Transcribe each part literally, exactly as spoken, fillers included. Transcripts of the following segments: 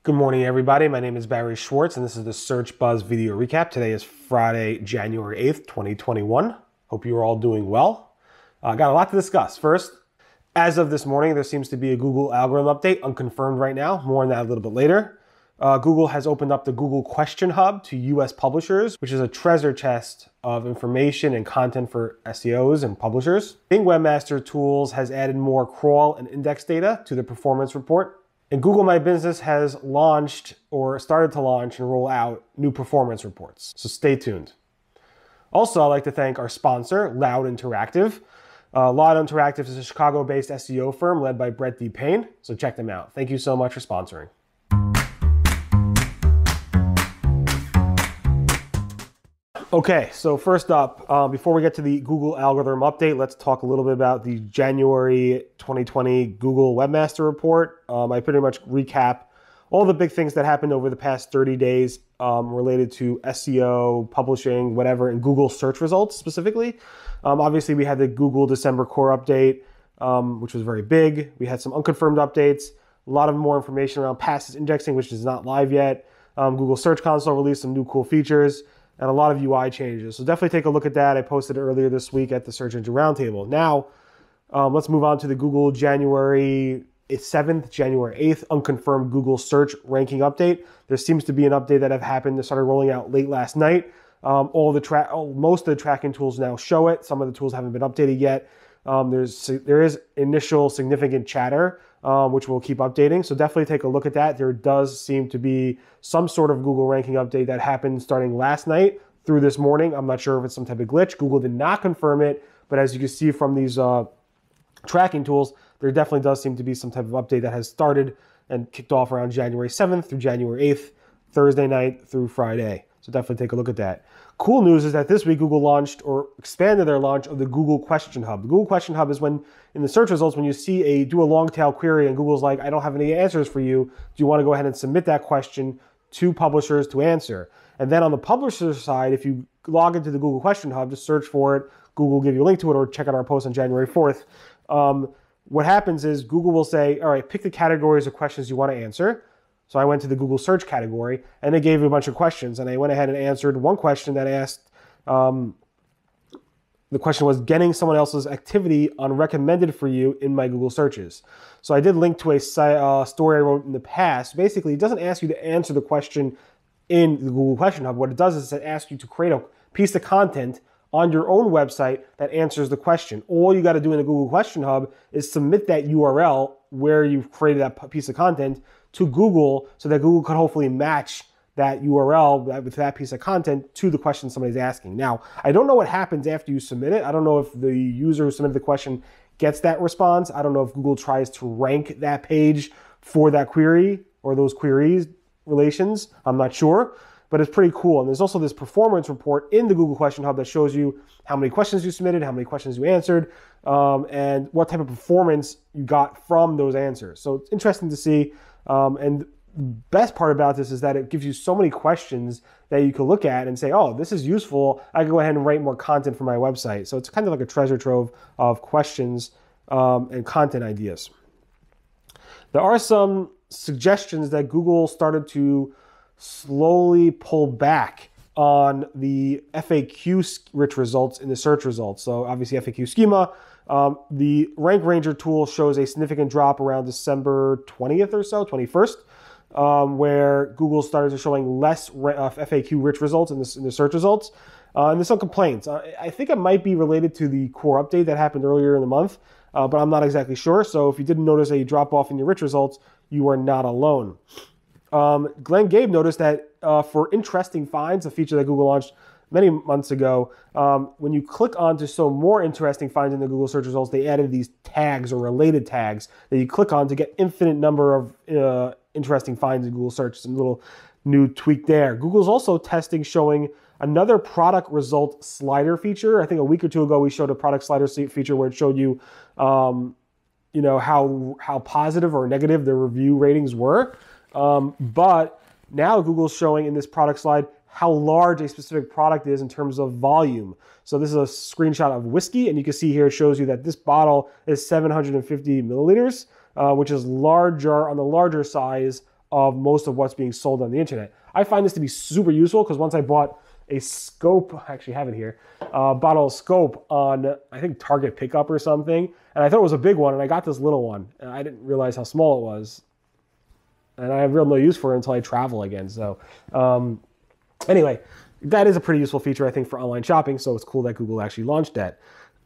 Good morning, everybody. My name is Barry Schwartz, and this is the Search Buzz video recap. Today is Friday, January eighth, twenty twenty-one. Hope you are all doing well. Uh, got a lot to discuss. First, as of this morning, there seems to be a Google algorithm update, unconfirmed right now. More on that a little bit later. Uh, Google has opened up the Google Question Hub to U S publishers, which is a treasure chest of information and content for S E Os and publishers. Bing Webmaster Tools has added more crawl and index data to the performance report. And Google My Business has launched or started to launch and roll out new performance reports. So stay tuned. Also, I'd like to thank our sponsor, Loud Interactive. Uh, Loud Interactive is a Chicago-based S E O firm led by Brett D. Payne. So check them out. Thank you so much for sponsoring. Okay, so first up, uh, before we get to the Google algorithm update, let's talk a little bit about the January twenty twenty Google Webmaster report. Um, I pretty much recap all the big things that happened over the past thirty days um, related to S E O, publishing, whatever, and Google search results specifically. Um, obviously, we had the Google December core update, um, which was very big. We had some unconfirmed updates, a lot of more information around passive indexing, which is not live yet. Um, Google Search Console released some new cool features, and a lot of U I changes. So definitely take a look at that. I posted it earlier this week at the Search Engine Roundtable. Now, um, let's move on to the Google January seventh, January eighth, unconfirmed Google search ranking update. There seems to be an update that have happened that started rolling out late last night. Um, all the tra oh, most of the tracking tools now show it. Some of the tools haven't been updated yet. Um, there's there is initial significant chatter, um, which we'll keep updating. So definitely take a look at that. There does seem to be some sort of Google ranking update that happened starting last night through this morning. I'm not sure if it's some type of glitch. Google did not confirm it, but as you can see from these uh, tracking tools, there definitely does seem to be some type of update that has started and kicked off around January seventh through January eighth, Thursday night through Friday. So definitely take a look at that. Cool news is that this week Google launched or expanded their launch of the Google Question Hub. The Google Question Hub is when in the search results, when you see a do a long tail query and Google's like, I don't have any answers for you. Do you want to go ahead and submit that question to publishers to answer? And then on the publisher side, if you log into the Google Question Hub, just search for it. Google will give you a link to it, or check out our post on January fourth. Um, what happens is Google will say, all right, pick the categories of questions you want to answer. So I went to the Google search category and they gave me a bunch of questions, and I went ahead and answered one question that asked, um, the question was getting someone else's activity on recommended for you in my Google searches. So I did link to a uh, story I wrote in the past. Basically, it doesn't ask you to answer the question in the Google Question Hub. What it does is it asks you to create a piece of content on your own website that answers the question. All you got to do in the Google Question Hub is submit that U R L where you've created that piece of content to Google, so that Google could hopefully match that U R L with that piece of content to the question somebody's asking. Now, I don't know what happens after you submit it. I don't know if the user who submitted the question gets that response. I don't know if Google tries to rank that page for that query or those queries relations. I'm not sure, but it's pretty cool. And there's also this performance report in the Google Question Hub that shows you how many questions you submitted, how many questions you answered, um, and what type of performance you got from those answers. So it's interesting to see. Um, and the best part about this is that it gives you so many questions that you can look at and say, oh, this is useful. I can go ahead and write more content for my website. So it's kind of like a treasure trove of questions um, and content ideas. There are some suggestions that Google started to slowly pull back on the F A Q-rich results in the search results. So obviously F A Q schema. Um, the Rank Ranger tool shows a significant drop around December twentieth or so, twenty-first, um, where Google started showing less uh, F A Q-rich results in the, in the search results. Uh, and there's some complaints. Uh, I think it might be related to the core update that happened earlier in the month, uh, but I'm not exactly sure. So if you didn't notice a drop off in your rich results, you are not alone. Um, Glenn Gabe noticed that uh, for interesting finds, a feature that Google launched many months ago, um, when you click onto so more interesting finds in the Google search results, they added these tags or related tags that you click on to get infinite number of uh, interesting finds in Google search. Some little new tweak there. Google's also testing showing another product result slider feature. I think a week or two ago we showed a product slider feature where it showed you, um, you know, how how positive or negative the review ratings were. Um, but now Google's showing in this product slide how large a specific product is in terms of volume. So this is a screenshot of whiskey, and you can see here it shows you that this bottle is seven hundred fifty milliliters, uh, which is larger on the larger size of most of what's being sold on the internet. I find this to be super useful because once I bought a scope, I actually have it here, uh, bottle of scope on, I think, Target Pickup or something, and I thought it was a big one, and I got this little one, and I didn't realize how small it was, and I have real no use for it until I travel again. So um, anyway, that is a pretty useful feature, I think, for online shopping, so it's cool that Google actually launched that.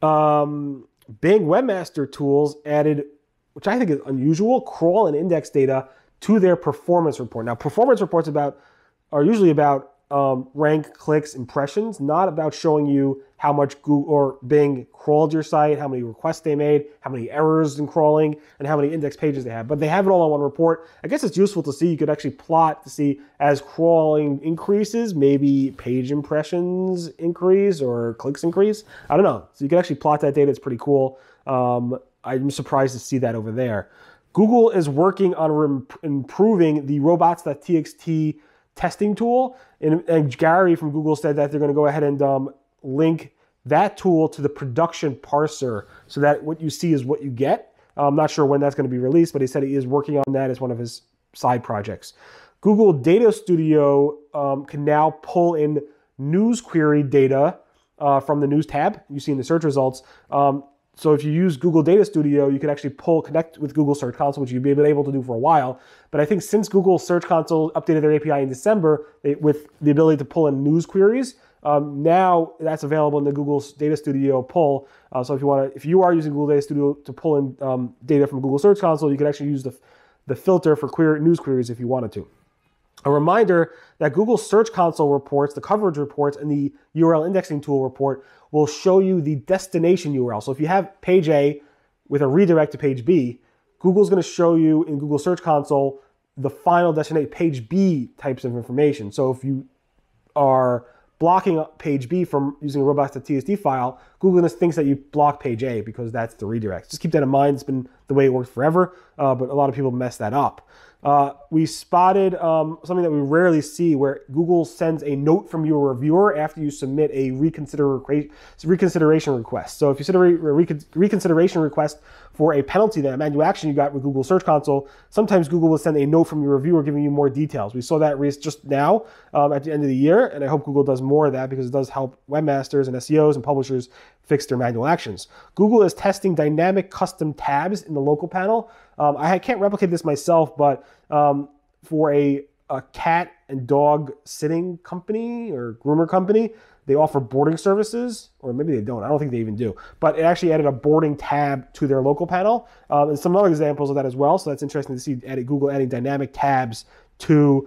Um, Bing Webmaster Tools added, which I think is unusual, crawl and index data to their performance report. Now, performance reports about are usually about um, rank, clicks, impressions, not about showing you how much Google or Bing crawled your site, how many requests they made, how many errors in crawling, and how many index pages they have. But they have it all on one report. I guess it's useful to see. You could actually plot to see as crawling increases, maybe page impressions increase or clicks increase. I don't know. So you can actually plot that data. It's pretty cool. Um, I'm surprised to see that over there. Google is working on improving the robots dot t x t testing tool. And, and Gary from Google said that they're going to go ahead and um, link that tool to the production parser so that what you see is what you get. I'm not sure when that's going to be released, but he said he is working on that as one of his side projects. Google Data Studio um, can now pull in news query data uh, from the news tab you see in the search results. Um, So if you use Google Data Studio, you can actually pull, connect with Google Search Console, which you've been able to do for a while. But I think since Google Search Console updated their A P I in December they, with the ability to pull in news queries, um, now that's available in the Google Data Studio pull. Uh, so if you want to, if you are using Google Data Studio to pull in um, data from Google Search Console, you can actually use the, the filter for query, news queries if you wanted to. A reminder that Google Search Console reports, the coverage reports, and the U R L indexing tool report will show you the destination U R L. So if you have page A with a redirect to page B, Google's going to show you in Google Search Console the final destination, page B types of information. So if you are blocking page B from using a robots dot t x t file, Google thinks that you block page A because that's the redirect. Just keep that in mind. It's been the way it works forever, uh, but a lot of people mess that up. Uh, we spotted um, something that we rarely see where Google sends a note from your reviewer after you submit a reconsider, reconsideration request. So if you submit a reconsideration request for a penalty, that a manual action you got with Google Search Console, sometimes Google will send a note from your reviewer giving you more details. We saw that just now um, at the end of the year, and I hope Google does more of that because it does help webmasters and S E Os and publishers fix their manual actions. Google is testing dynamic custom tabs in the local panel. Um, I can't replicate this myself, but um, for a, a cat and dog sitting company or groomer company, they offer boarding services, or maybe they don't. I don't think they even do. But it actually added a boarding tab to their local panel, um, and some other examples of that as well. So that's interesting to see added, Google adding dynamic tabs to,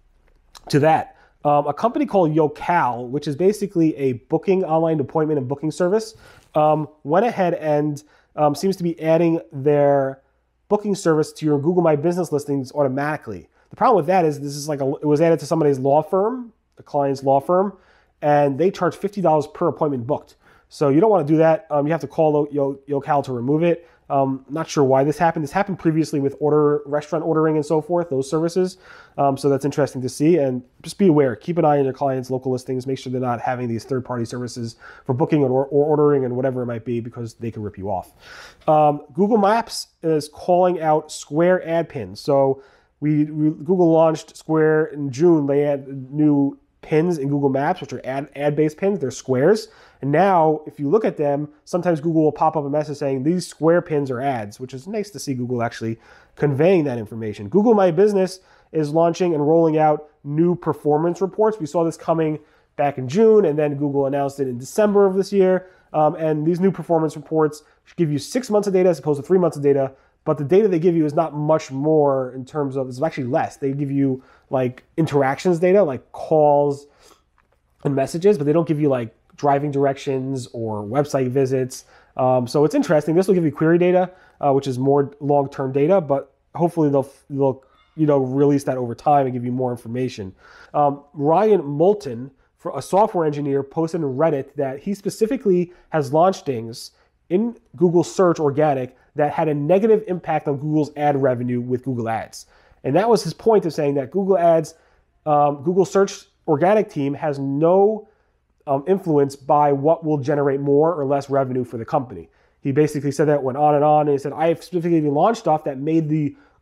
to that. Um, a company called Yocal, which is basically a booking, online appointment and booking service, um, went ahead and um, seems to be adding their booking service to your Google My Business listings automatically. The problem with that is this is like a, it was added to somebody's law firm, the client's law firm, and they charge fifty dollars per appointment booked. So you don't want to do that. Um, you have to call Yocal to remove it. Um, not sure why this happened. This happened previously with order, restaurant ordering and so forth, those services. Um, so that's interesting to see. And just be aware, keep an eye on your clients' local listings. Make sure they're not having these third-party services for booking or, or ordering and whatever it might be because they can rip you off. Um, Google Maps is calling out Square ad pins. So we, we Google launched Square in June. They had new pins in Google Maps, which are ad, ad-based pins. They're squares. And now, if you look at them, sometimes Google will pop up a message saying these square pins are ads, which is nice to see Google actually conveying that information. Google My Business is launching and rolling out new performance reports. We saw this coming back in June, and then Google announced it in December of this year. Um, and these new performance reports give you six months of data as opposed to three months of data. But the data they give you is not much more in terms of, it's actually less. They give you like interactions data, like calls and messages, but they don't give you like driving directions or website visits. Um, so it's interesting. This will give you query data, uh, which is more long-term data, but hopefully they'll, they'll you know, release that over time and give you more information. Um, Ryan Moulton, for a software engineer, posted on Reddit that he specifically has launched things in Google Search Organic that had a negative impact on Google's ad revenue with Google Ads. And that was his point of saying that Google Ads, um, Google Search Organic team has no um, influence by what will generate more or less revenue for the company. He basically said that, went on and on, and he said, I have specifically launched stuff that made the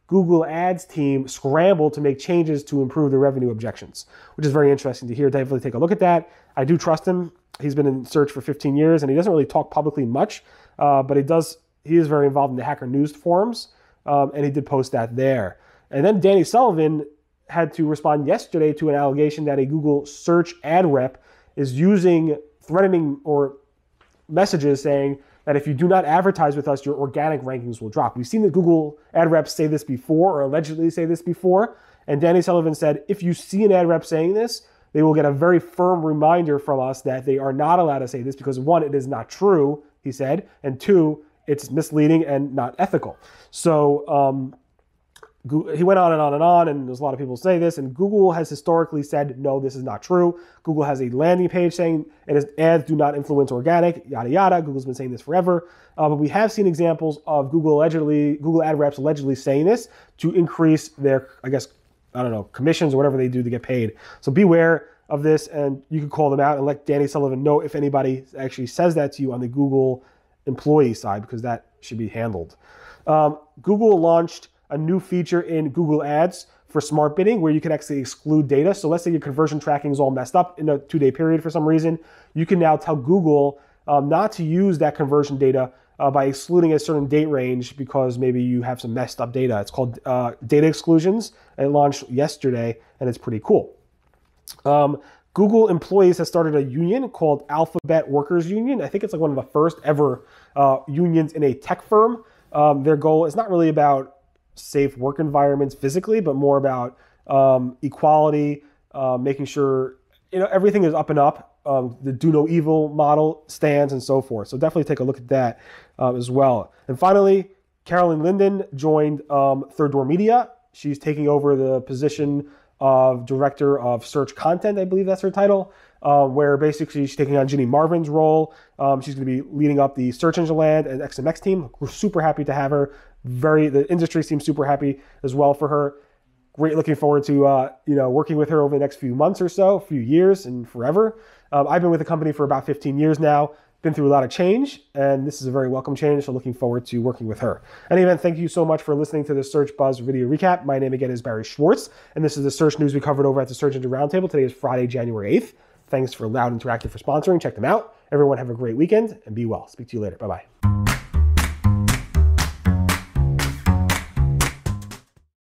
Google Ads team scrambled to make changes to improve their revenue objections, which is very interesting to hear. Definitely take a look at that. I do trust him. He's been in search for fifteen years, and he doesn't really talk publicly much, uh, but he does. He is very involved in the Hacker News forums, um, and he did post that there. And then Danny Sullivan had to respond yesterday to an allegation that a Google search ad rep is using threatening or messages saying that if you do not advertise with us, your organic rankings will drop. We've seen the Google ad reps say this before, or allegedly say this before, and Danny Sullivan said, if you see an ad rep saying this, they will get a very firm reminder from us that they are not allowed to say this because, one, it is not true, he said, and two, it's misleading and not ethical. So um, he went on and on and on, and there's a lot of people say this, and Google has historically said, no, this is not true. Google has a landing page saying it is ads do not influence organic, yada, yada. Google's been saying this forever. Uh, but we have seen examples of Google allegedly, Google ad reps allegedly saying this to increase their, I guess, I don't know, commissions or whatever they do to get paid. So beware of this, and you can call them out and let Danny Sullivan know if anybody actually says that to you on the Google employee side, because that should be handled. Um, Google launched a new feature in Google Ads for smart bidding where you can actually exclude data. So let's say your conversion tracking is all messed up in a two-day period for some reason. You can now tell Google um, not to use that conversion data uh, by excluding a certain date range because maybe you have some messed up data. It's called uh, data exclusions. It launched yesterday, and it's pretty cool. Um, Google employees have started a union called Alphabet Workers Union. I think it's like one of the first ever uh, unions in a tech firm. Um, their goal is not really about safe work environments physically, but more about um, equality, uh, making sure you know everything is up and up. Um, the do no evil model stands and so forth. So definitely take a look at that uh, as well. And finally, Carolyn Linden joined um, Third Door Media. She's taking over the position of Director of Search Content, I believe that's her title, uh, where basically she's taking on Ginny Marvin's role. Um, she's going to be leading up the Search Engine Land and X M X team. We're super happy to have her. Very, the industry seems super happy as well for her. Great, looking forward to uh, you know working with her over the next few months or so, few years, and forever. Um, I've been with the company for about fifteen years now. Been through a lot of change, and this is a very welcome change, so looking forward to working with her. In any event, thank you so much for listening to the Search Buzz video recap. My name again is Barry Schwartz, and this is the search news we covered over at the Search Engine Roundtable. Today is Friday, January eighth. Thanks for Loud Interactive for sponsoring. Check them out. Everyone have a great weekend, and be well. Speak to you later. Bye-bye.